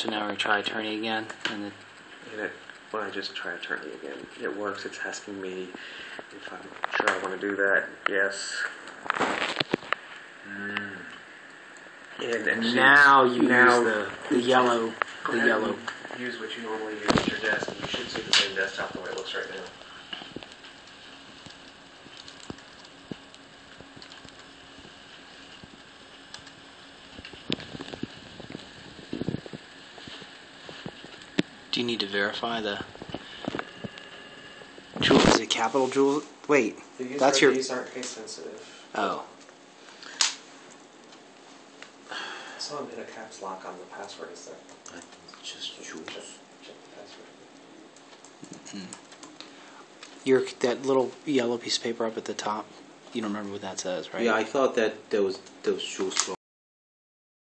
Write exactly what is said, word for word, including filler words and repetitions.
So now we try attorney again, and it, And it, when I just try attorney again, it works. It's asking me if I'm sure I want to do that. Yes. Mm. And, and now you now use the, the yellow, go the ahead yellow. and use what you normally use at your desk, and you should see the same desktop the way it looks right now. Do you need to verify the jewel? Is it capital jewel? Wait, These that's are, your. These aren't case sensitive. Oh. I saw him hit a caps lock on the password. Is there? I think it's just jewels. Check, check the password. Mm. Your that little yellow piece of paper up at the top. You don't remember what that says, right? Yeah, I thought that there was there was jewels.